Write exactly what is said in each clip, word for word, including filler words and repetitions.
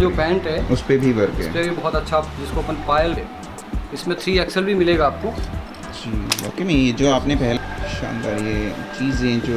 जो पैंट है उस पर भी वर्क है, उस पर भी बहुत अच्छा, जिसको अपन पायल है, इसमें थ्री एक्सएल भी मिलेगा आपको जी। ओके में ये जो आपने पहले शानदार ये चीज़ें जो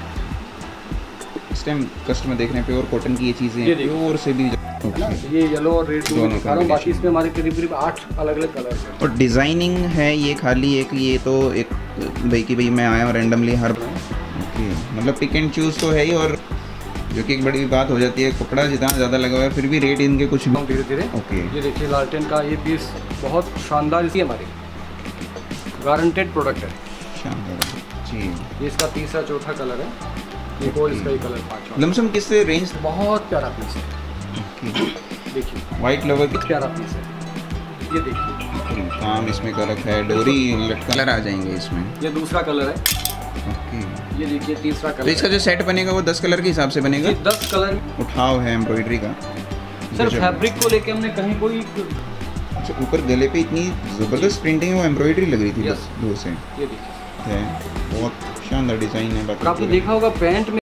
इस टाइम कस्टमर देख रहे हैं, प्योर कॉटन की ये चीज़ें ये प्योर से भी है ना, ये येलो और रेड दोनों दिखा रहा हूँ। बाकी इसमें हमारे करीब करीब आठ अलग अलग कलर हैं। और डिज़ाइनिंग है ये खाली एक, ये तो एक भाई कि भाई मैं आया हूँ रैंडमली हर, ओके मतलब पिक एंड चूज़ तो है ही, और जो कि एक बड़ी बात हो जाती है, कपड़ा जितना ज़्यादा लगा हुआ है फिर भी रेट इनके कुछ धीरे धीरे। ओके ये देखिए लालटेन का ये पीस बहुत शानदार, इसकी हमारी गारंटेड प्रोडक्ट है, शानदार जी। ये इसका तीसरा चौथा कलर है, एक और इसका ही कलर पाँचवा। लमसम किससे रेंज, बहुत प्यारा पीस है, देखिए वाइट लवर की प्यारा पीस है, ये देखिए काम इसमें कर रखा है, डोरी कलर आ जाएंगे इसमें। ये दूसरा कलर है, ओके ये देखिए तीसरा कलर। तो इसका जो सेट बनेगा वो दस कलर के हिसाब से बनेगा, दस कलर उठाव है एम्ब्रॉयडरी का। सर फैब्रिक को लेके हमने कहीं कोई, अच्छा ऊपर गले पे इतनी ज़बरदस्त प्रिंटिंग है, वो एम्ब्रॉयडरी लग रही थी यस दूर से, ये देखिए है बहुत शानदार डिज़ाइन है। बाकी आपने देखा होगा पैंट में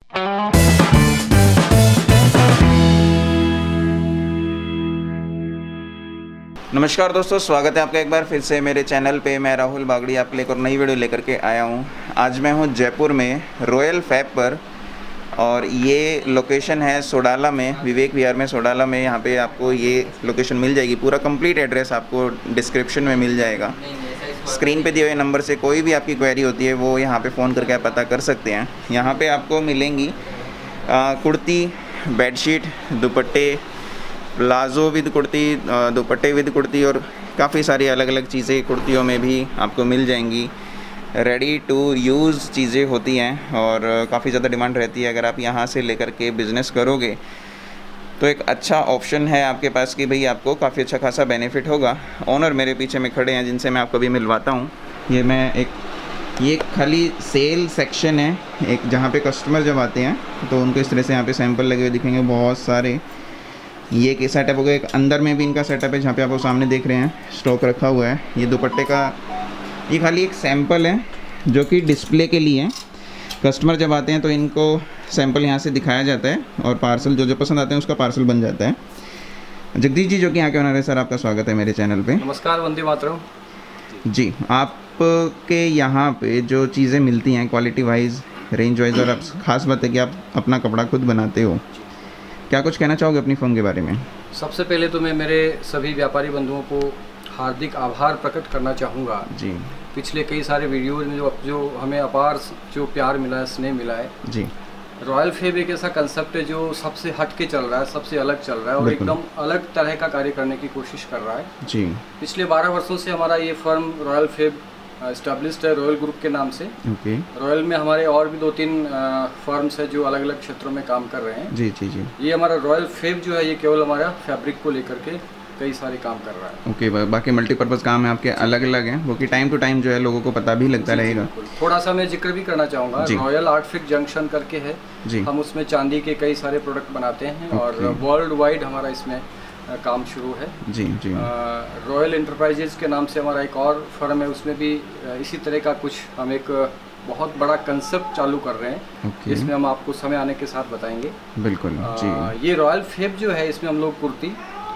नमस्कार दोस्तों, स्वागत है आपका एक बार फिर से मेरे चैनल पे। मैं राहुल बागड़ी आपके लिए एक और नई वीडियो लेकर के आया हूँ। आज मैं हूँ जयपुर में रॉयल फैब पर, और ये लोकेशन है सोडाला में, विवेक विहार में सोडाला में। यहाँ पे आपको ये लोकेशन मिल जाएगी, पूरा कंप्लीट एड्रेस आपको डिस्क्रिप्शन में मिल जाएगा। स्क्रीन पे दिए हुए नंबर से कोई भी आपकी क्वेरी होती है वो यहाँ पे फ़ोन करके आप पता कर सकते हैं। यहाँ पे आपको मिलेंगी कुर्ती, बेडशीट, दुपट्टे, प्लाज़ो विद कुर्ती, दुपट्टे विद कुर्ती, और काफ़ी सारी अलग अलग चीज़ें कुर्तियों में भी आपको मिल जाएंगी। रेडी टू यूज़ चीज़ें होती हैं और काफ़ी ज़्यादा डिमांड रहती है। अगर आप यहाँ से लेकर के बिज़नेस करोगे तो एक अच्छा ऑप्शन है आपके पास कि भाई आपको काफ़ी अच्छा खासा बेनिफिट होगा। ओनर मेरे पीछे में खड़े हैं जिनसे मैं आपको भी मिलवाता हूँ। ये मैं एक ये खाली सेल सेक्शन है एक, जहाँ पे कस्टमर जब आते हैं तो उनको इस तरह से यहाँ पे सैंपल लगे हुए दिखेंगे बहुत सारे। ये के सेटअप हो गया, एक अंदर में भी इनका सेटअप है जहाँ पे आप वो सामने देख रहे हैं स्टॉक रखा हुआ है। ये दुपट्टे का ये खाली एक सैंपल है जो कि डिस्प्ले के लिए है। कस्टमर जब आते हैं तो इनको सैंपल यहाँ से दिखाया जाता है और पार्सल जो जो पसंद आते हैं उसका पार्सल बन जाता है। जगदीश जी जो कि यहाँ के ओनर है, सर आपका स्वागत है मेरे चैनल पे। नमस्कार, वंदे मातरम जी। आपके यहाँ पे जो चीज़ें मिलती हैं क्वालिटी वाइज, रेंज वाइज, और आप ख़ास बात है कि आप अपना कपड़ा खुद बनाते हो, क्या कुछ कहना चाहोगे अपनी फर्म के बारे में? सबसे पहले तो मैं मेरे सभी व्यापारी बंधुओं को हार्दिक आभार प्रकट करना चाहूँगा जी। पिछले कई सारे वीडियोज़ में जो जो हमें अपार जो प्यार मिला है, स्नेह मिला है जी। रॉयल फैब एक ऐसा कंसेप्ट है जो सबसे हट के चल रहा है, सबसे अलग चल रहा है और एकदम अलग तरह का कार्य करने की कोशिश कर रहा है जी। पिछले बारह वर्षों से हमारा ये फर्म रॉयल फैब एस्टेब्लिश्ड है रॉयल ग्रुप के नाम से। ओके। रॉयल में हमारे और भी दो तीन फर्म्स है जो अलग अलग क्षेत्रों में काम कर रहे हैं। जी जी जी। ये हमारा रॉयल फैब जो है ये केवल हमारा फैब्रिक को लेकर के कई सारे काम कर रहा है। ओके। बाकी मल्टीपर्पज़ काम है आपके अलग अलग हैं, वो कि टाइम टू टाइम जो है लोगों को पता भी लगता रहेगा। थोड़ा सा मैं जिक्र भी करना चाहूँगा, रॉयल आर्टफिक जंक्शन करके है जी। हम उसमें चांदी के कई सारे प्रोडक्ट बनाते हैं और वर्ल्ड वाइड हमारा इसमें काम शुरू है जी जी। रॉयल एंटरप्राइजेज के नाम से हमारा एक और फर्म है, उसमें भी इसी तरह का कुछ हम एक बहुत बड़ा कंसेप्ट चालू कर रहे हैं okay. इसमें हम आपको समय आने के साथ बताएंगे। बिल्कुल जी। ये रॉयल फैब जो है इसमें हम लोग कुर्ती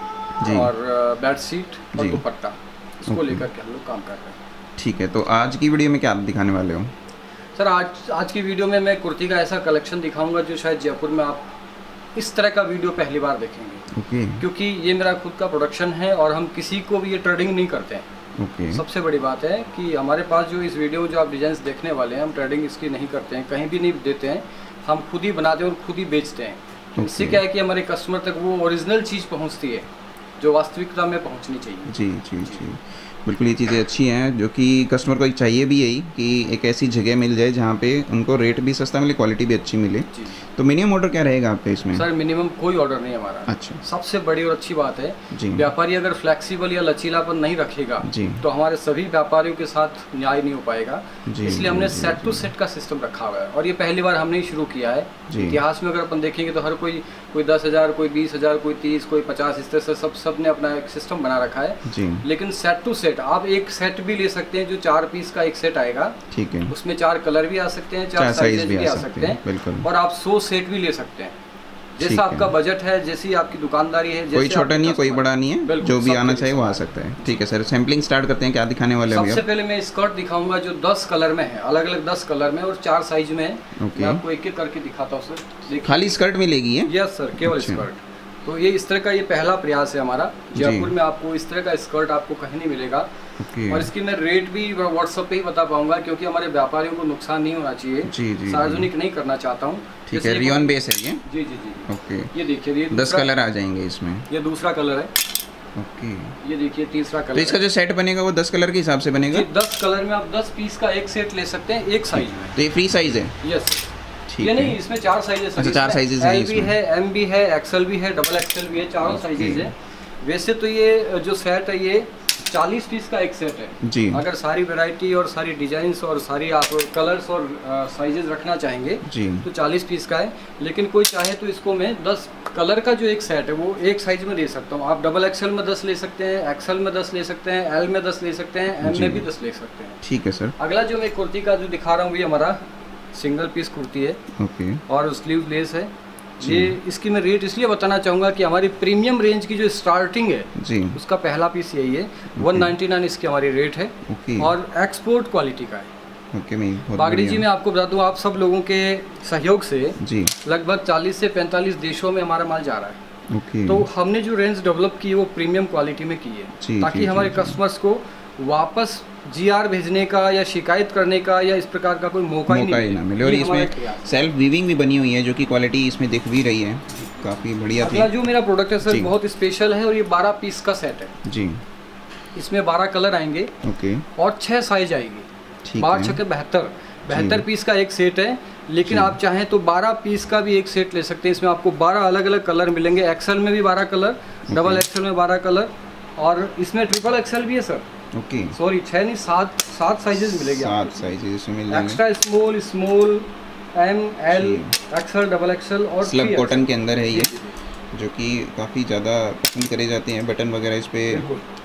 और बेडशीट और दुपट्टा इसको okay. लेकर के हम लोग काम कर रहे हैं। ठीक है, तो आज की वीडियो में क्या आप दिखाने वाले हो? सर आज आज की वीडियो में मैं कुर्ती का ऐसा कलेक्शन दिखाऊंगा जो शायद जयपुर में आप इस तरह का वीडियो पहली बार देखेंगे okay. क्योंकि ये मेरा खुद का प्रोडक्शन है और हम किसी को भी ये ट्रेडिंग नहीं करते हैं okay. सबसे बड़ी बात है कि हमारे पास जो इस वीडियो में जो आप डिजाइन देखने वाले हैं हम ट्रेडिंग इसकी नहीं करते हैं, कहीं भी नहीं देते हैं, हम खुद ही बनाते हैं और खुद ही बेचते हैं okay. इससे क्या है कि हमारे कस्टमर तक वो ओरिजिनल चीज़ पहुँचती है जो वास्तविकता में पहुँचनी चाहिए। जी जी जी बिल्कुल, ये चीज़ें अच्छी हैं जो कि कस्टमर को चाहिए भी यही कि एक ऐसी जगह मिल जाए जहाँ पे उनको रेट भी सस्ता मिले, क्वालिटी भी अच्छी मिले। तो मिनिमम ऑर्डर क्या रहेगा आपका इसमें? सर मिनिमम कोई ऑर्डर नहीं हमारा। अच्छा। सबसे बड़ी और अच्छी बात है व्यापारी अगर फ्लेक्सिबल या लचीलापन नहीं रखेगा तो हमारे सभी व्यापारियों के साथ न्याय नहीं हो पाएगा, इसलिए हमने सेट टू सेट का सिस्टम रखा हुआ है और ये पहली बार हमने ही शुरू किया है। इतिहास में अगर अपन देखेंगे तो हर कोई कोई दस हजार कोई बीस हजार कोई तीस कोई पचास इस तरह से सब सब ने अपना एक सिस्टम बना रखा है, लेकिन सेट टू सेट आप एक सेट भी ले सकते हैं जो चार पीस का एक सेट आएगा। ठीक है, उसमें चार कलर भी आ सकते हैं, चार साइजेस भी आ सकते हैं और आप सौ सेट भी ले सकते हैं जैसा आपका बजट है, जैसी आपकी दुकानदारी है, कोई छोटा नहीं है कोई बड़ा नहीं है, जो भी आना चाहिए वो आ सकता है। ठीक है सर, सैम्पलिंग स्टार्ट करते हैं। क्या दिखाने वाले हैं? सबसे पहले मैं स्कर्ट दिखाऊंगा जो दस कलर में है, अलग अलग दस कलर में और चार साइज में है। मैं आपको एक एक करके दिखाता हूँ सर। खाली स्कर्ट मिलेगी है? यस सर, केवल स्कर्ट। तो ये इस तरह का ये पहला प्रयास है हमारा जयपुर में। आपको इस तरह का स्कर्ट आपको कहीं नहीं मिलेगा। और इसकी मैं रेट भी व्हाट्सएप पे ही बता पाऊंगा, क्योंकि हमारे व्यापारियों को नुकसान नहीं होना चाहिए, सार्वजनिक नहीं करना चाहता हूँ। ठीक है, रियोन बेस है ये? जी जी जी। ओके, ये देखिए, ये दस कलर आ जाएंगे इसमें। ये दूसरा कलर है। ओके, ये देखिए तीसरा कलर। तो इसका जो सेट बनेगा वो दस कलर के हिसाब से बनेगा? दस कलर में आप दस पीस का एक सेट ले सकते हैं एक साइज में। तो ये फ्री साइज है? यस। ये नहीं, इसमें चार साइजेस हैं। अच्छा, चार साइजेस हैं। एल भी है, एम भी है, एक्सएल भी है, डबल एक्सएल भी है, चारों साइजेस है। वैसे तो ये जो सेट है ये चालीस पीस का एक सेट है जी। अगर सारी वैरायटी और सारी डिजाइन्स और सारी आप कलर्स और साइजेस रखना चाहेंगे जी, तो चालीस पीस का है। लेकिन कोई चाहे तो इसको मैं दस कलर का जो एक सेट है वो एक साइज में दे सकता हूँ। आप डबल एक्सएल में दस ले सकते हैं, एक्सएल में दस ले सकते हैं, एल में दस ले सकते हैं, एम में भी दस ले सकते हैं। ठीक है सर। अगला जो मैं कुर्ती का जो दिखा रहा हूँ ये हमारा सिंगल पीस कुर्ती है। ओके। और स्लीव लेस है ये। इसकी मैं रेट इसलिए बताना चाहूँगा कि हमारी प्रीमियम रेंज की जो स्टार्टिंग है जी, उसका पहला पीस यही है। वन नाइन्टी नाइन इसकी हमारी रेट है। ओके। और एक्सपोर्ट क्वालिटी का है। ओके। मैं बागड़ी जी मैं आपको बता दूँ, आप सब लोगों के सहयोग से जी लगभग चालीस से पैंतालीस देशों में हमारा माल जा रहा है। ओके। तो हमने जो रेंज डेवलप की है वो प्रीमियम क्वालिटी में की है, ताकि हमारे कस्टमर्स को वापस जीआर भेजने का या शिकायत करने का या इस प्रकार का कोई मौका ही नहीं ना मिले। और इसमें सेल्फ वीविंग भी बनी हुई है, जो कि क्वालिटी इसमें दिख भी रही है, काफ़ी बढ़िया। अगला जो मेरा प्रोडक्ट है सर बहुत स्पेशल है और ये बारह पीस का सेट है जी। इसमें बारह कलर आएंगे। ओके। और छः साइज आएगी। बारह छः के बहत्तर बहत्तर पीस का एक सेट है। लेकिन आप चाहें तो बारह पीस का भी एक सेट ले सकते हैं। इसमें आपको बारह अलग अलग कलर मिलेंगे। एक्सएल में भी बारह कलर, डबल एक्सएल में बारह कलर, और इसमें ट्रिपल एक्सएल भी है सर। ओके। सॉरी, छह नहीं सात सात साइजेस मिलेंगे। सात साइजेस मिल जाएंगे। Extra small, small, M, L, XL, double XL और स्लब कॉटन के अंदर है ये, जो कि काफ़ी ज़्यादा पसंद करे जाते हैं। बटन वगैरह इस पे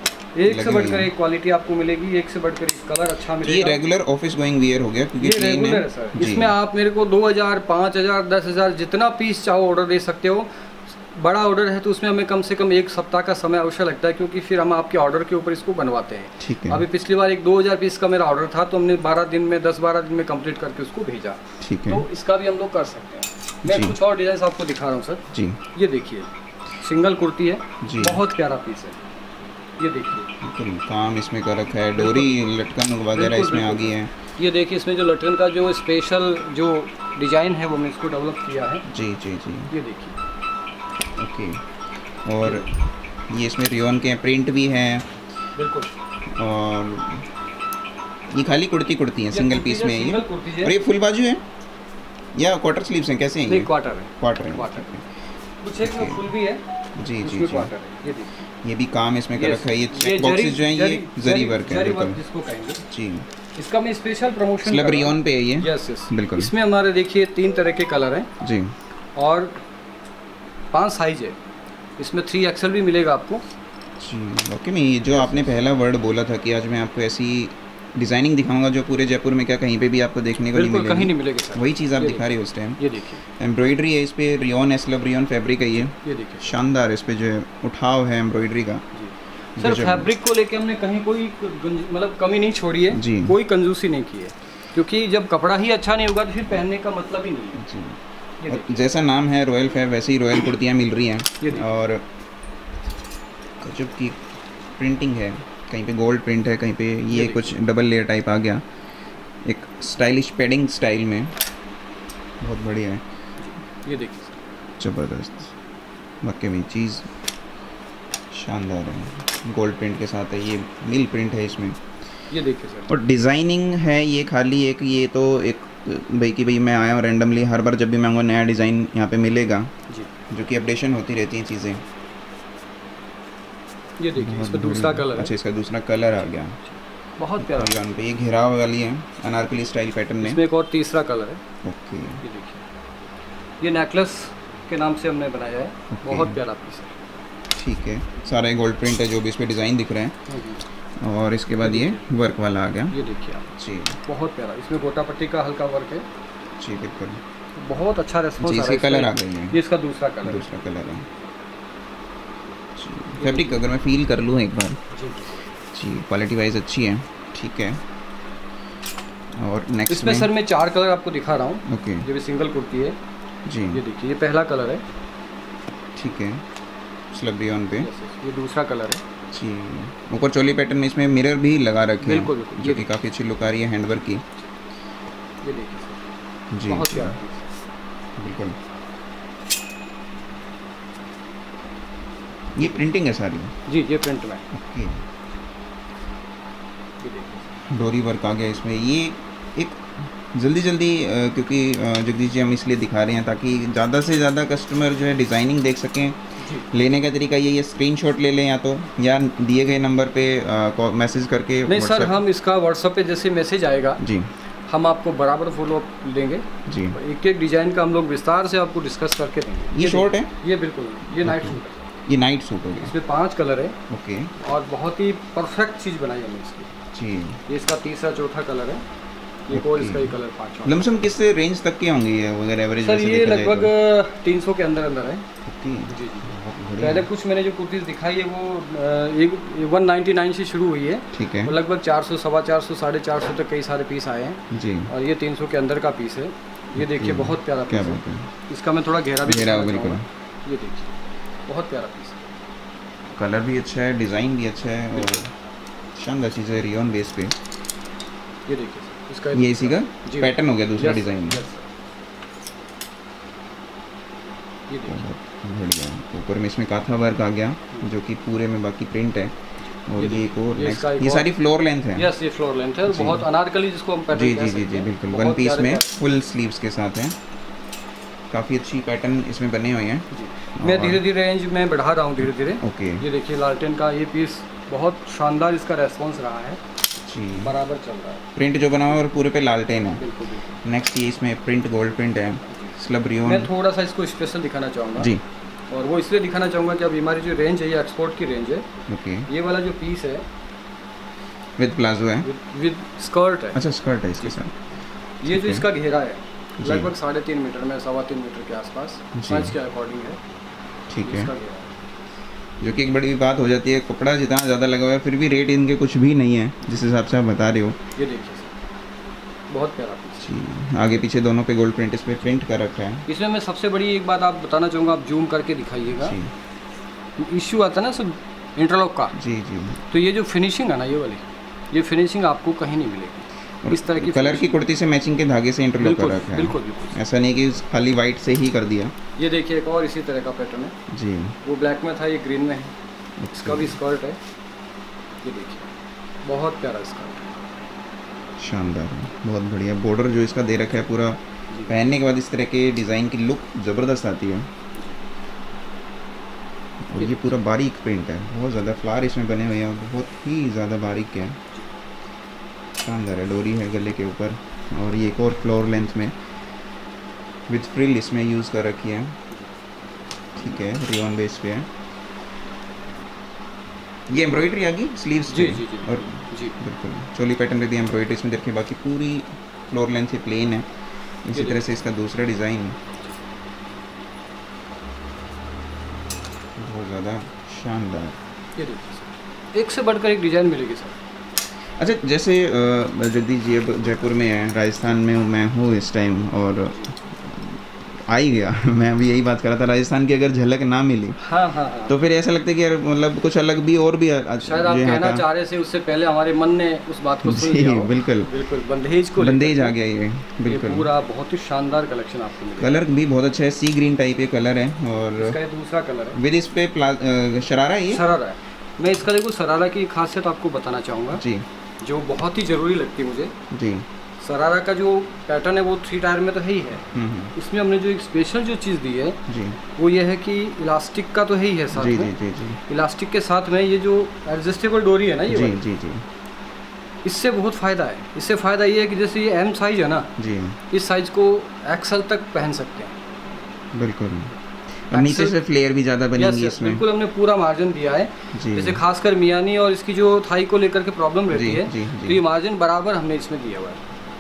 एक से बढ़कर एक क्वालिटी आपको मिलेगी, एक से बढ़कर एक कलर अच्छा मिलेगा। ये रेगुलर ऑफिस गोइंग वियर हो गया, क्योंकि ये रेगुलर है सर। इसमें आप मेरे को दो हज़ार, पाँच हज़ार, दस हज़ार जितना पीस चाहो ऑर्डर दे सकते हो। बड़ा ऑर्डर है तो उसमें हमें कम से कम एक सप्ताह का समय अवश्य लगता है, क्योंकि फिर हम आपके ऑर्डर के ऊपर इसको बनवाते हैं। ठीक है। अभी पिछली बार एक दो हज़ार पीस का मेरा ऑर्डर था, तो हमने बारह दिन में दस बारह दिन में कंप्लीट करके उसको भेजा। ठीक है। तो इसका भी हम लोग कर सकते हैं। मैं कुछ और डिजाइन आपको दिखा रहा हूँ सर जी। ये देखिए सिंगल कुर्ती है जी, बहुत प्यारा पीस है। ये देखिए काम इसमें कर रखा है, डोरी लटकन वगैरह इसमें आ गई है। ये देखिए इसमें जो लटकन का जो स्पेशल जो डिजाइन है वो मैंने इसको डेवलप किया है। जी जी जी। ये देखिए। ओके। और ये इसमें रियोन के प्रिंट भी हैं। बिल्कुल। और ये खाली कुर्ती कुर्ती है, सिंगल पीस में ये। और ये फुल बाजू है या क्वार्टर स्लीव्स हैं, कैसे हैं ये? क्वार्टर है। क्वार्टर है। क्वार्टर कुछ एक में फुल भी है जी जी जी। क्वार्टर है। ये देखिए, ये भी काम इसमें कर रखा है। ये चेक बॉक्सेस जो हैं ये जरी वर्क है। बिल्कुल जिसको कहेंगे जी। इसका मैं स्पेशल प्रमोशन स्लब रियोन पे है ये। यस यस बिल्कुल। इसमें हमारे देखिए तीन तरह के कलर हैं जी, और पांच साइज है। इसमें थ्री एक्सएल भी मिलेगा आपको जी। ओके। मैं ये जो आपने पहला वर्ड बोला था कि आज मैं आपको ऐसी डिजाइनिंग दिखाऊंगा जो पूरे जयपुर में क्या कहीं पे भी आपको देखने को नहीं मिलेगी, कहीं नहीं मिलेगी सर। वही चीज़ आप दिखा रहे हो उस टाइम। ये देखिए एम्ब्रॉयडरी है इस पे, रियोन एस्लब रियोन फैब्रिक है ये। ये देखिए शानदार इस पे जो है उठाव है एम्ब्रॉयडरी का। सर फैब्रिक को लेके हमने कहीं कोई मतलब कमी नहीं छोड़ी है जी, कोई कंजूसी नहीं की है, क्योंकि जब कपड़ा ही अच्छा नहीं होगा तो फिर पहनने का मतलब ही नहीं है जी। जैसा नाम है रॉयल फैब, वैसे ही रॉयल कुर्तियाँ मिल रही हैं। और गजब की प्रिंटिंग है, कहीं पे गोल्ड प्रिंट है, कहीं पे ये कुछ डबल लेयर टाइप आ गया, एक स्टाइलिश पैडिंग स्टाइल में, बहुत बढ़िया है। ये देखिए ज़बरदस्त, मक्के में चीज़ शानदार है, गोल्ड प्रिंट के साथ है। ये मिल प्रिंट है इसमें। ये देखिए सर। और डिज़ाइनिंग है ये खाली एक, ये तो एक भाई कि भाई मैं आया हूँ रैंडमली, हर बार जब भी मैं नया डिज़ाइन यहाँ पे मिलेगा जी, जो कि अपडेशन होती रहती हैं चीज़ें। ये देखिए इसका दूसरा कलर। अच्छा, इसका दूसरा कलर आ गया, बहुत प्यारा। पे ये घेराव वाली है अनारकली स्टाइल पैटर्न में। इसमें एक और तीसरा कलर है। ओके। ये देखिए, ये नेकलेस के नाम से हमने बनाया है, बहुत प्यारा पीस है। ठीक है, सारा गोल्ड प्रिंट है जो भी इस पे डिज़ाइन दिख रहे हैं। और इसके बाद ये वर्क वाला आ गया। ये देखिए आप जी, बहुत प्यारा। इसमें गोटा पट्टी का हल्का वर्क है जी। बिल्कुल। बहुत अच्छा रेस्पॉन्स आ रहा है। कलर आ गई है, ये इसका दूसरा कलर दूसरा कलर है। फैब्रिक अगर मैं फील कर लूँ एक बार जी जी, क्वालिटी वाइज अच्छी है, ठीक है। और नेक्स्ट इसमें सर मैं चार कलर आपको दिखा रहा हूँ। ओके, ये भी सिंगल कुर्ती है जी। ये देखिए, ये पहला कलर है, ठीक है, स्लब रियॉन पे। ये दूसरा कलर है जी। ऊपर चोली पैटर्न में इसमें मिरर भी लगा रखे हैं, बिल्कुल जो कि काफ़ी अच्छी लुक आ रही है हैंडवर्क की। ये देखिए जी, बहुत प्यारा, बिल्कुल। ये प्रिंटिंग है सारी? जी, ये प्रिंट में। ओके, डोरी वर्क आ गया इसमें। ये एक जल्दी जल्दी क्योंकि जगदीश जी हम इसलिए दिखा रहे हैं ताकि ज़्यादा से ज़्यादा कस्टमर जो है डिज़ाइनिंग देख सकें। लेने का तरीका ये ये स्क्रीनशॉट ले लें या तो, या दिए गए नंबर पे मैसेज करके। नहीं सर, हम इसका व्हाट्सएप पे जैसे मैसेज आएगा जी, हम आपको बराबर फॉलो देंगे जी। एक एक डिज़ाइन का हम लोग विस्तार से आपको डिस्कस करके देंगे। ये शॉर्ट है, ये बिल्कुल, ये नाइट सूट है, ये नाइट सूट हो गया। इसमें पांच कलर है। ओके, और बहुत ही परफेक्ट चीज़ बनाई हमने इसकी जी। ये इसका तीसरा चौथा कलर है, ये और इसका ही कलर पांचवा। लमसम किस रेंज तक की होंगी ये अगर एवरेज? सर ये लगभग तीन सौ के अंदर अंदर है जी जी। पहले कुछ मैंने जो कुर्तीज़ दिखाई है वो एक वन नाइन्टी नाइन से शुरू हुई है, ठीक है, लगभग चार सौ सवा चार सौ साढ़े चार सौ तक कई सारे पीस आए हैं जी। और ये तीन सौ के अंदर का पीस है। ये देखिए बहुत प्यारा पीस है, इसका मैं थोड़ा घेरा भी घेरा बिल्कुल। ये देखिए बहुत प्यारा पीस है, कलर भी अच्छा है, डिज़ाइन भी अच्छा है और शानदार चीज़ है रियॉन बेस पे। ये देखिए इसका ये इसी का पैटर्न हो गया दूसरा डिज़ाइन। ये देखिए बढ़िया, ऊपर में इसमें काथा वर्क आ गया जो कि पूरे में बाकी प्रिंट है। और ये एक और नेक्स्ट, ये सारी फ्लोर लेंथ है। यस, ये फ्लोर लेंथ है, बहुत अनारकली जिसको हम पैटर्न जी जी जी जी बिल्कुल, वन पीस में फुल स्लीव्स के साथ है। काफ़ी अच्छी पैटर्न इसमें बने हुए हैं। मैं धीरे धीरे रेंज में बढ़ा रहा हूँ धीरे धीरे। ओके, ये देखिए लालटेन का ये पीस बहुत शानदार इसका रेस्पॉन्स रहा है जी, बराबर चल रहा है। प्रिंट जो बना हुआ है और पूरे पे लालटेन है। बिल्कुल। नेक्स्ट ये इसमें प्रिंट गोल्ड प्रिंट है, स्लब रियॉन। मैं थोड़ा सा इसको स्पेशल दिखाना चाहूँगा जी, और वो इसलिए दिखाना चाहूँगा कि अभी हमारी जो रेंज है ये एक्सपोर्ट की रेंज है। ओके, ये वाला जो पीस है विद प्लाजो है, विद स्कर्ट है। अच्छा, स्कर्ट है इसके साथ। ये जो इसका घेरा है लगभग साढ़े तीन मीटर में सवा तीन मीटर के आसपास साइज के अकॉर्डिंग है, ठीक है, जो कि एक बड़ी बात हो जाती है। कपड़ा जितना ज़्यादा लगा हुआ है फिर भी रेट इनके कुछ भी नहीं है जिस हिसाब से आप बता रहे हो। ये देखिए बहुत प्यारा पीस जी, आगे पीछे दोनों पे गोल्ड प्रिंट इस पे प्रिंट कर रखा है। इसमें मैं सबसे बड़ी एक बात आप बताना चाहूँगा, आप जूम करके दिखाइएगा। इश्यू आता है ना सब इंटरलॉक का जी जी, तो ये जो फिनिशिंग है ना, ये वाली ये फिनिशिंग आपको कहीं नहीं मिलेगी। इस तरह की कलर की कुर्ती से मैचिंग के धागे से इंटरलॉक कर रखा है। बिल्कुल बिल्कुल, ऐसा नहीं कि खाली वाइट से ही कर दिया। ये देखिए एक और इसी तरह का पैटर्न है जी, वो ब्लैक में था, ये ग्रीन में है। इसका भी स्कर्ट है, ये देखिए बहुत प्यारा स्कर्ट है, शानदार, बहुत बढ़िया। बॉर्डर जो इसका दे रखा है पूरा, पहनने के बाद इस तरह के डिज़ाइन की लुक ज़बरदस्त आती है। और ये पूरा बारीक प्रिंट है, बहुत ज़्यादा फ्लावर इसमें बने हुए हैं, बहुत ही ज़्यादा बारीक है, शानदार है। डोरी है गले के ऊपर, और ये एक और फ्लोर लेंथ में विद फ्रिल इसमें यूज़ कर रखी है, ठीक है, रियॉन बेस पे है। ये एम्ब्रॉयडरी आ गई स्लीव्स पे, जी, जी, और जी बिल्कुल चोली पैटर्न पे भी एम्ब्रॉयडरी इसमें देखिए, बाकी पूरी फ्लोर लेंथ से प्लेन है। इसी तरह से इसका दूसरा डिज़ाइन बहुत ज़्यादा शानदार, ये देखिए एक से बढ़कर एक डिज़ाइन मिलेगी सर। अच्छा, जैसे जगदीश जी अब जयपुर में है, राजस्थान में मैं हूँ इस टाइम, और आ ही गया मैं अभी यही बात कर रहा था, राजस्थान की अगर झलक ना मिली हाँ हाँ हाँ, तो फिर ऐसा लगता है कि यार मतलब कुछ अलग भी और भी शायद आप कहना चाह रहे थे, उससे पहले हमारे मन ने उस बात को सुन लिया। बिल्कुल बिल्कुल, बंदेज को बंदेज आ गया ये, बिल्कुल पूरा बहुत ही शानदार कलेक्शन आपको मिलेगा। कलर भी बहुत अच्छा है, सी ग्रीन टाइप ये कलर है, और इसका दूसरा कलर है विद इस पे शरारा है, ये शरारा है। मैं इसका देखो शरारा की खासियत आपको बताना चाहूँगा जी, जो बहुत ही ज़रूरी लगती है मुझे जी। शरारा का जो पैटर्न है वो थ्री टायर में तो है ही है, इसमें हमने जो एक स्पेशल जो चीज़ दी है जी, वो ये है कि इलास्टिक का तो है ही है साथ जी, में जी, जी, जी। इलास्टिक के साथ में ये जो एडजस्टेबल डोरी है ना, ये जी, जी, जी, इससे बहुत फ़ायदा है। इससे फ़ायदा ये है कि जैसे ये एम साइज है ना जी, इस साइज को एक्सल तक पहन सकते हैं, बिल्कुल, और नीचे से फ्लेयर भी ज़्यादा बनेगी इसमें। बिल्कुल, हमने पूरा मार्जिन दिया है, जैसे खासकर मियानी और इसकी जो थाई को लेकर के प्रॉब्लम रहती है, तो ये मार्जिन बराबर हमने इसमें दिया हुआ है।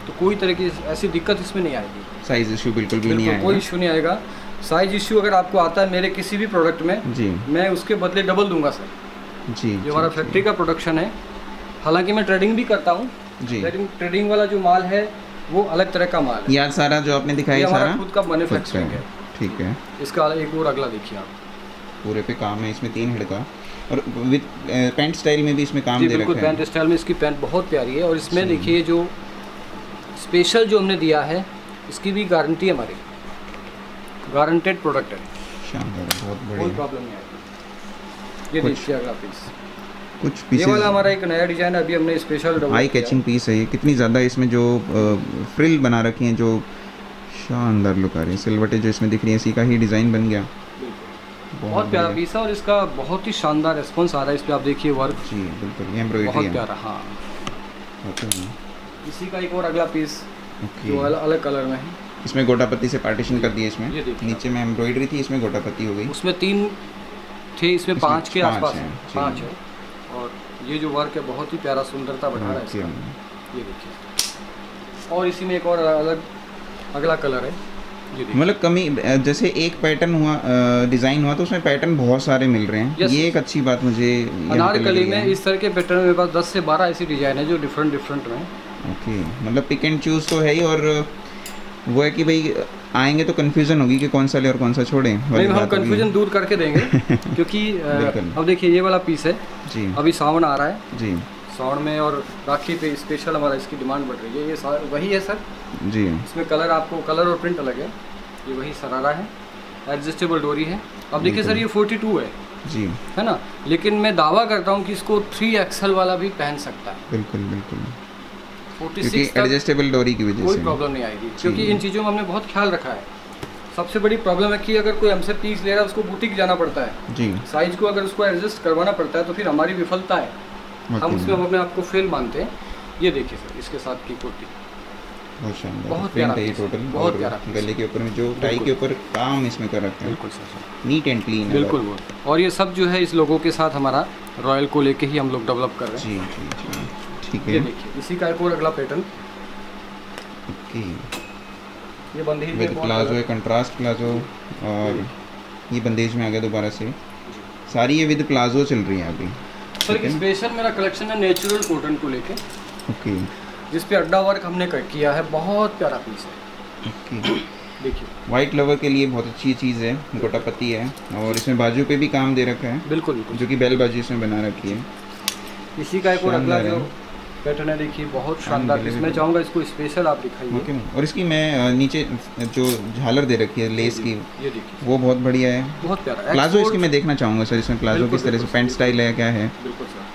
तो कोई तरह की ऐसी दिक्कत इसमें नहीं आएगी। साइज इशू बिल्कुल भी नहीं आएगा, कोई इशू नहीं आएगा। साइज इशू अगर आपको आता है मेरे किसी भी प्रोडक्ट में जी, मैं उसके बदले डबल दूंगा सर जी। जो हमारा फैक्ट्री का प्रोडक्शन है, हालांकि मैं ट्रेडिंग भी करता हूँ जी, लेकिन ट्रेडिंग वाला जो माल है वो अलग तरह का माल है। यार सारा जो आपने दिखाया सारा खुद का मैन्युफैक्चरिंग है। ठीक है, इसका एक और अगला देखिए आप, पूरे पे काम है इसमें, तीन हेड का, और विद पैंट स्टाइल में भी इसमें काम दे रखा है। बिल्कुल पैंट स्टाइल में इसकी पैंट बहुत प्यारी है। और इसमें देखिए जो स्पेशल जो हमने दिया है, इसकी भी गारंटी है हमारी, गारंटेड प्रोडक्ट है। शानदार, बहुत बढ़िया, कोई प्रॉब्लम नहीं आएगी। ये देखिए अगला पीस, कुछ पीस ये वाला हमारा एक नया डिजाइन है, अभी हमने स्पेशल आई कैचिंग पीस है ये। कितनी ज़्यादा इसमें जो फ्रिल बना रखी हैं, जो शानदार लुक आ रही है, सिलवटें जो इसमें दिख रही है, इसी का ही डिज़ाइन बन गया। बहुत प्यारा पीस है और इसका बहुत ही शानदार रिस्पॉन्स आ रहा है। इस पे आप देखिए वर्क जी, बिल्कुल ये एम्ब्रॉयडरी बहुत प्यारा। हाँ, इसी का एक और अगला पीस जो अलग अलग कलर में है, इसमें गोटापत्ती से पार्टीशन कर दिया। इसमें नीचे में एम्ब्रॉयडरी थी, इसमें गोटापत्ती हो गई। उसमें तीन थे, इसमें पाँच के आसपास है, पाँच है। और ये जो वर्क है बहुत ही प्यारा, सुंदरता बढ़ा रहा है इसका। ये देखिए, और इसी में एक और अलग अगला कलर है। मतलब कमी, जैसे एक पैटर्न हुआ, डिज़ाइन हुआ, तो उसमें पैटर्न बहुत सारे मिल रहे हैं। ये एक अच्छी बात मुझे अनारकली में इस तरह के पैटर्न मेरे पास दस से बारह ऐसी डिज़ाइन है जो डिफरेंट डिफरेंट में। ओके, मतलब पिक एंड चूज़ तो है ही, और वो है कि भाई आएंगे तो कंफ्यूजन होगी कि कौन सा ले और कौन सा छोड़ें। नहीं, हम कंफ्यूजन दूर करके देंगे क्योंकि अब देखिए ये वाला पीस है जी, अभी सावन आ रहा है जी, सावन में और राखी पे स्पेशल हमारा इसकी डिमांड बढ़ रही है। ये वही है सर जी, इसमें कलर आपको कलर और प्रिंट अलग है। ये वही सरारा है, एडजस्टेबल डोरी है। अब देखिए सर ये बयालीस है जी, है ना, लेकिन मैं दावा करता हूँ कि इसको थ्री एक्सल वाला भी पहन सकता है। बिल्कुल बिल्कुल, छियालीस एडजस्टेबल डोरी की वजह से कोई प्रॉब्लम नहीं आएगी, क्योंकि इन चीज़ों में हमने बहुत ख्याल रखा है। सबसे बड़ी प्रॉब्लम है कि अगर कोई हमसे पीस ले रहा है उसको बुटीक जाना पड़ता है जी, साइज को अगर उसको एडजस्ट करवाना पड़ता है तो फिर हमारी विफलता है, हम उसमें हम अपने आप को फेल मानते हैं। ये देखिए सर, इसके साथ की कुर्ती बहुत शानदार, बहुत प्यारा है टोटल, बहुत प्यारा, गले के ऊपर में जो टाई के ऊपर काम इसमें कर रखा है, बिल्कुल सर, नीट एंड क्लीन, बिल्कुल। और ये सब जो है इस लोगों के साथ हमारा रॉयल को लेके ही हम लोग डेवलप कर रहे हैं जी जी जी। ठीक है, ये देखिए इसी का एक और अगला पैटर्न। ओके, ये बंदेज विद प्लाजो है, कंट्रास्ट प्लाजो, और ये बंदेज में आ गया दोबारा से। सारी ये विद प्लाजो चल रही है अभी। सर स्पेशल मेरा कलेक्शन है नेचुरल कॉटन को लेके, ओके, जिस पे अड्डा वर्क हमने किया है, बहुत प्यारा पीस है। ओके, देखिए वाइट लवर के लिए बहुत अच्छी चीज़ है, गोटापत्ती है, और इसमें बाजू पे भी काम दे रखा है। बिल्कुल बिल्कुल, जो कि बेल बाजू इसमें बना रखी है। इसी का एक और अगला जो पैटर्न है देखिए, बहुत शानदार। इसमें चाहूँगा इसको स्पेशल आप दिखाइए। ओके, और इसकी मैं नीचे जो झालर दे रखी है लेस की, ये देखिए वो बहुत बढ़िया है, बहुत प्यारा। प्लाजो इसकी मैं देखना चाहूँगा सर, इसमें प्लाजो किस तरह से पैंट स्टाइल है, क्या है? बिल्कुल सर,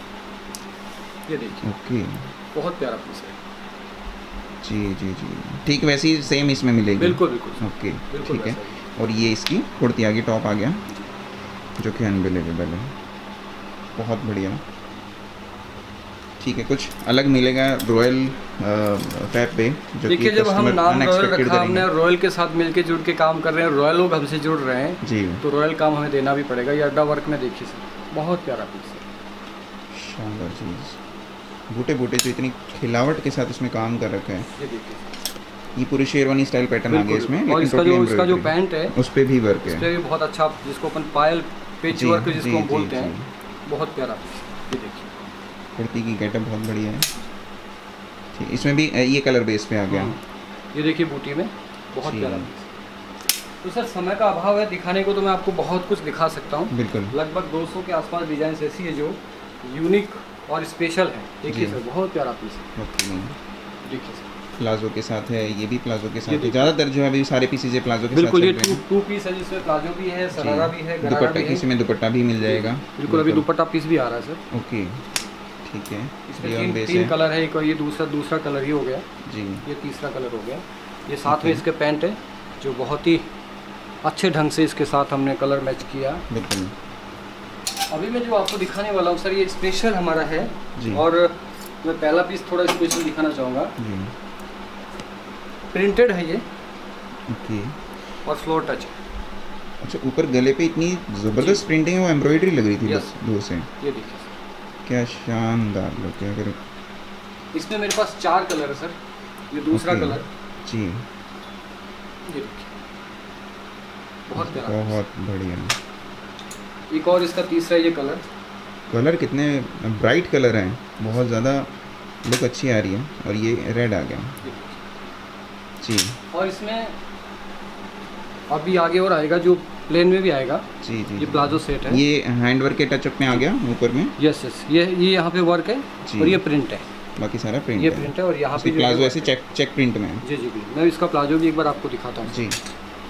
ये देखिए, ओके, बहुत प्यारा पीस है जी जी जी। ठीक, वैसी सेम इसमें मिलेगी। बिल्कुल बिल्कुल, ओके ठीक है। और ये इसकी कुर्ती आ गई, टॉप आ गया, जो कि अनबिलीवेबल है, बहुत बढ़िया। ठीक है, कुछ अलग मिलेगा रॉयल फैब पे, जो देखिए जब हम नाम रॉयल रखा हमने, रॉयल के साथ मिलके जुड़ के काम कर रहे हैं, रॉयल लोग हमसे जुड़ रहे हैं जी, तो रॉयल काम हमें देना भी पड़ेगा। ये अड्डा वर्क में देखिए सर, बहुत प्यारा पीस है, शानदार चीज़। बूटे बूटे जो इतनी खिलावट के साथ इसमें काम कर रखा है। ये देखिए, ये पूरी शेरवानी स्टाइल पैटर्न आ गया इसमें, और इसका जो इसका जो पैंट है उस पे भी वर्क है, उस पे भी बहुत अच्छा, जिसको अपन पायल पेच वर्क जिसको हम बोलते हैं, बहुत प्यारा पीस। ये देखिए कुर्ती की गेटअप बहुत बढ़िया है। ठीक, इसमें भी ये कलर बेस पे आ गया। ये देखिए बूटी में बहुत प्यारा पीस। तो सर समय का अभाव है दिखाने को, तो मैं आपको बहुत कुछ दिखा सकता हूँ। बिल्कुल, लगभग दो सौ के आसपास डिजाइन ऐसी है जो यूनिक और स्पेशल है। देखिए सर, बहुत प्यारा पीस है। देखिए सर, प्लाजो के साथ है, ये भी प्लाजो के साथ है, ज़्यादातर जो है अभी सारे पीसेज है प्लाजो के साथ। बिल्कुल, ये टू टू पीस है जिसमें प्लाजो भी है, सरारा भी है, दुपट्टा, इसी में दुपट्टा भी मिल जाएगा। बिल्कुल, अभी दुपट्टा पीस भी आ रहा है सर। ओके ठीक है, इसमें तीन, तीन कलर है, एक ये दूसरा दूसरा कलर ही हो गया जी, ये तीसरा कलर हो गया। ये साथ में इसके पैंट है जो बहुत ही अच्छे ढंग से इसके साथ हमने कलर मैच किया। बिल्कुल, अभी मैं जो आपको दिखाने वाला हूँ सर, ये स्पेशल हमारा है जी। और मैं पहला पीस थोड़ा स्पेशल दिखाना चाहूँगा। प्रिंटेड है ये, ओके, और फ्लोर टच है। अच्छा, ऊपर गले पे इतनी ज़बरदस्त प्रिंटिंग है, वो एम्ब्रॉयडरी लग रही थी बस दूर से। ये देखिए क्या शानदार लुक है। अगर इसमें मेरे पास चार कलर है सर, ये दूसरा कलर जी, ये देखिए बहुत प्यारा, बहुत बढ़िया। एक और इसका तीसरा ये कलर, कलर कितने ब्राइट कलर हैं, बहुत ज़्यादा लुक अच्छी आ रही है। और ये रेड आ गया जी। और इसमें अभी आगे और आएगा जो प्लेन में भी आएगा जी जी। ये प्लाजो सेट है, ये हैंड वर्क के टचअप में आ गया ऊपर में। यस यस, ये ये यहाँ पे वर्क है और ये प्रिंट है, बाकी सारा प्रिंट ये प्रिंट है। और यहाँ पे प्लाजो ऐसे चेक चेक प्रिंट में है। जी जी, मैं इसका प्लाजो भी एक बार आपको दिखाता हूँ जी।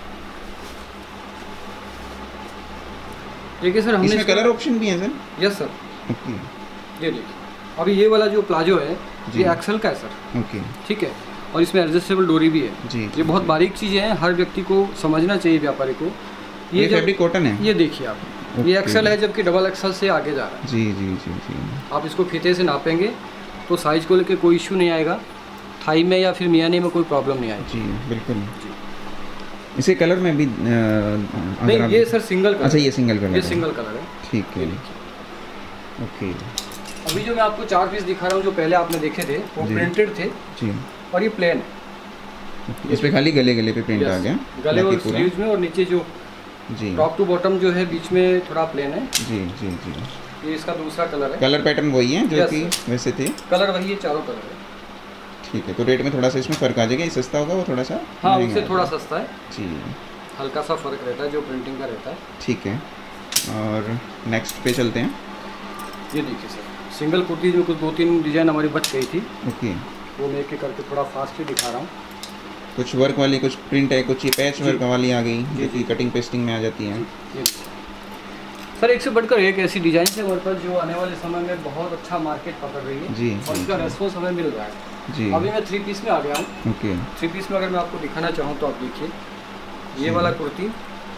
देखिए सर, हमने इसमें कलर ऑप्शन भी है सर? Yes sir. ओके, ये देखिए अभी ये वाला जो प्लाजो है ये एक्सेल का है सर। ओके, ठीक है। और इसमें एडजस्टेबल डोरी भी है जी। ये बहुत बारीक चीज़ें हैं, हर व्यक्ति को समझना चाहिए, व्यापारी को। ये, ये फैब्रिक कॉटन है, ये देखिए आप, ये एक्सेल है जबकि डबल एक्सेल से आगे जा रहा है। जी जी जी जी। आप इसको फीते से नापेंगे तो साइज को लेकर कोई इशू नहीं आएगा, थाई में या फिर मियानी में कोई प्रॉब्लम नहीं आएगी। जी बिल्कुल जी। इसे कलर में भी आ, नहीं, ये सर सिंगल कलर। अच्छा, ये सिंगल कलर, ये सिंगल कलर है, ठीक है। ओके, अभी जो मैं आपको चार पीस दिखा रहा हूँ, जो पहले आपने देखे थे वो प्रिंटेड थे जी, और ये प्लेन है। इस पे खाली गले गले पे प्रिंट आ गया, गले और स्लीव्स में, और नीचे जो जी टॉप टू बॉटम जो है बीच में थोड़ा प्लेन है। जी जी जी। ये इसका दूसरा कलर है। कलर पैटर्न वही है जो कि वैसे थे, कलर वही है, चारों कलर है। ठीक है। तो रेट में थोड़ा सा इसमें फ़र्क आ जाएगा, ये सस्ता होगा वो थोड़ा सा? हाँ, उससे थोड़ा सस्ता है जी, हल्का सा फ़र्क रहता है जो प्रिंटिंग का रहता है। ठीक है। और नेक्स्ट पे चलते हैं। ये देखिए सर, सिंगल कुर्तीज में कुछ दो तीन डिज़ाइन हमारी बच गई थी, ओके, वो मैं एक एक करके थोड़ा फास्ट ही दिखा रहा हूँ। कुछ वर्क वाली, कुछ प्रिंट है, कुछ ये पैच वर्क वाली आ गई जो कि कटिंग पेस्टिंग में आ जाती है। सर एक से बढ़कर एक ऐसी डिज़ाइन है हमारे पास जो आने वाले समय में बहुत अच्छा मार्केट पकड़ रही है जी, और इसका रेस्पॉन्स हमें मिल रहा है जी। अभी मैं थ्री पीस में आ गया हूँ। ओके, थ्री पीस में अगर मैं आपको दिखाना चाहूँ तो आप देखिए, ये वाला कुर्ती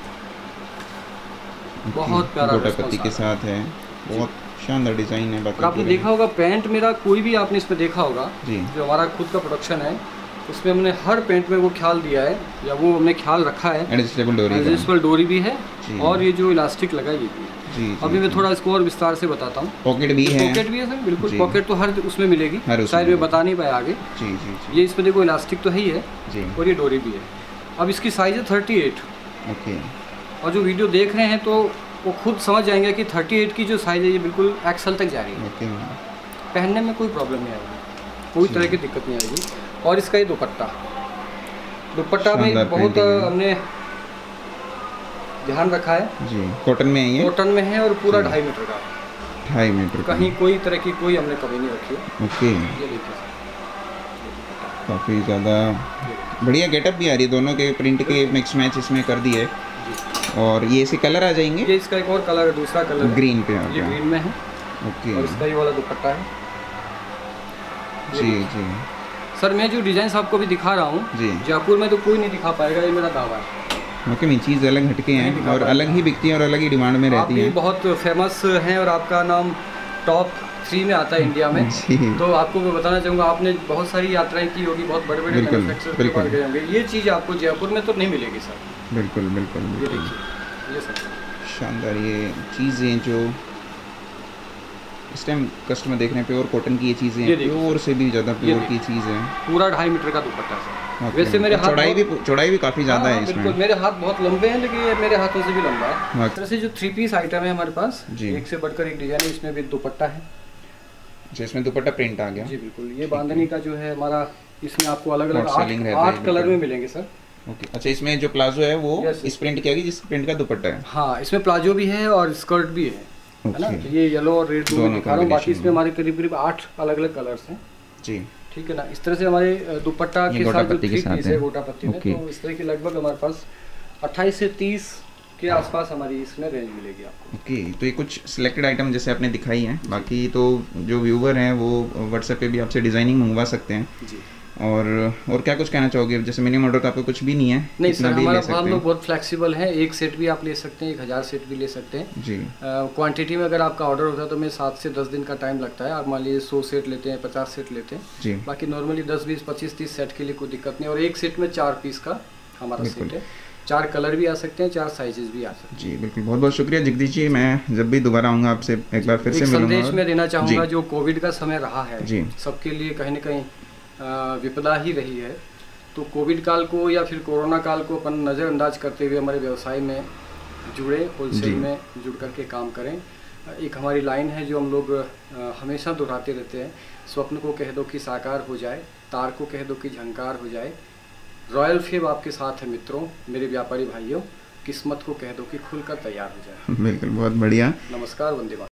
बहुत प्यारा गोटापत्ती के साथ है, बहुत शानदार डिज़ाइन है। बाकी आपने देखा होगा पैंट मेरा कोई भी आपने इसमें देखा होगा जी, जो हमारा खुद का प्रोडक्शन है उसमें हमने हर पेंट में वो ख्याल दिया है या वो हमने ख्याल रखा है। एडजस्टेबल डोरी, एडजस्टेबल डोरी भी है और ये जो इलास्टिक लगा ये भी है जी। अभी मैं थोड़ा इसको और विस्तार से बताता हूँ। पॉकेट भी है, पॉकेट भी है सर, बिल्कुल पॉकेट तो हर उसमें मिलेगी, शायद मैं बता नहीं पाया आगे जी जी जी। ये इसमें देखो इलास्टिक तो है ही है जी, और ये डोरी भी है। अब इसकी साइज़ है थर्टी एट, ओके। और जो वीडियो देख रहे हैं तो वो खुद समझ जाएंगे कि थर्टी एट की जो साइज़ है ये बिल्कुल एक्सल तक जा रही है। ओके, पहनने में कोई प्रॉब्लम नहीं आएगी, कोई तरह की दिक्कत नहीं आएगी। और इसका ये दुपट्टा, दुपट्टा में बहुत हमने ध्यान रखा है जी। कॉटन में है, ये कॉटन में है और पूरा ढाई मीटर का, ढाई मीटर, कहीं कोई तरह की कोई हमने कमी नहीं रखी है। ओके, ये देखिए काफ़ी ज़्यादा बढ़िया गेटअप भी आ रही है, दोनों के प्रिंट के मिक्स मैच इसमें कर दिए। और ये इसे कलर आ जाएंगे, ये इसका एक और कलर है, दूसरा कलर ग्रीन पे आ गया, ये ग्रीन में है। ओके, और इसका ये वाला दुपट्टा है जी जी। सर मैं जो डिजाइन आपको भी दिखा रहा हूँ जी, जयपुर में तो कोई नहीं दिखा पाएगा, ये मेरा दावा है। ओके, मेरी चीज़ अलग हटके हैं और अलग ही बिकती है और अलग ही डिमांड में रहती है। बहुत फेमस हैं और आपका नाम टॉप थ्री में आता है इंडिया में तो आपको मैं बताना चाहूँगा, आपने बहुत सारी यात्राएं की होगी, बहुत बड़े बड़े मैन्युफैक्चरर्स के पास गए होंगे, ये चीज़ आपको जयपुर में तो नहीं मिलेगी सर। बिल्कुल बिल्कुल, ये देखिए ये सर शानदार ये चीज़ें जो इस टाइम कस्टमर देख रहे हैं, प्योर कॉटन की ये चीज़ें हैं, प्योर से भी ज़्यादा प्योर की चीज़ है। पूरा ढाई मीटर का दुपट्टा सर। वैसे मेरे हाथ चौड़ाई भी चौड़ाई भी काफ़ी ज़्यादा है इसमें, मेरे हाथ बहुत लंबे हैं लेकिन ये मेरे हाथों से भी लंबा है। इस तरह से जो थ्री पीस आइटम है हमारे पास, एक से बढ़कर एक डिजाइन है, इसमें भी दुपट्टा है जिसमें दुपट्टा प्रिंट आ गया जी बिल्कुल। ये बांधनी का जो है हमारा, इसमें आपको अलग अलग आठ कलर में मिलेंगे सर। ओके, अच्छा, इसमें जो प्लाजो है वो इस प्रिंट की आएगी जिस प्रिंट का दुपट्टा है। हाँ, इसमें प्लाजो भी है और स्कर्ट भी है, है ना। ये येलो और रेड दोनों दिखा रहा हूँ, बाकी इसमें हमारे करीब करीब आठ अलग अलग कलर्स हैं जी, ठीक है ना। इस तरह से हमारे दुपट्टा के साथ जो थ्री पीस है गोटापत्ती में, तो इस तरह की लगभग हमारे पास अट्ठाईस से तीस के आसपास हमारी इसमें रेंज मिलेगी आपको। ओके, तो ये कुछ सिलेक्टेड आइटम जैसे आपने दिखाई हैं, बाकी तो जो व्यूवर हैं वो व्हाट्सएप पे भी आपसे डिज़ाइनिंग मंगवा सकते हैं जी। और और क्या कुछ कहना चाहोगे, जैसे मिनिमम ऑर्डर का आपको कुछ भी नहीं है? नहीं सर, हमारा हम लोग बहुत फ्लेक्सिबल हैं, एक सेट भी आप ले सकते हैं, एक हज़ार सेट भी ले सकते हैं जी। क्वांटिटी में अगर आपका ऑर्डर होता है तो मैं सात से दस दिन का टाइम लगता है। आप मान लीजिए सौ सेट लेते हैं, पचास सेट लेते हैं जी, बाकी नॉर्मली दस बीस पच्चीस तीस सेट के लिए कोई दिक्कत नहीं। और एक सेट में चार पीस का हमारा सेट है, चार कलर भी आ सकते हैं, चार साइजेस भी आ सकते हैं जी। बिल्कुल, बहुत बहुत शुक्रिया जगदीश जी, मैं जब भी दोबारा आऊँगा आपसे एक बार फिर से मिलूंगा। संदेश में देना चाहूँगा, जो कोविड का समय रहा है जी, सबके लिए कहीं ना कहीं विपदा ही रही है। तो कोविड काल को या फिर कोरोना काल को अपन नज़रअंदाज करते हुए हमारे व्यवसाय में जुड़े, होलसेल में जुड़ करके काम करें। एक हमारी लाइन है जो हम लोग हमेशा दोहराते रहते हैं, स्वप्न को कह दो कि साकार हो जाए, तार को कह दो कि झंकार हो जाए, रॉयल फेब आपके साथ है मित्रों, मेरे व्यापारी भाइयों, किस्मत को कह दो कि खुलकर तैयार हो जाए। बिल्कुल, बहुत बढ़िया। नमस्कार, वंदे मातरम।